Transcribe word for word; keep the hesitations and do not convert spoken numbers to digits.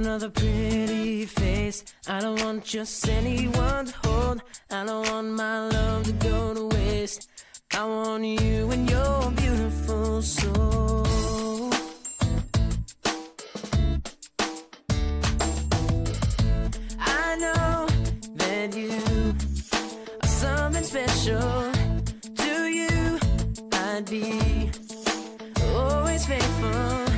another pretty face. I don't want just anyone to hold. I don't want my love to go to waste. I want you and your beautiful soul. I know that you are something special. To you I'd be always faithful.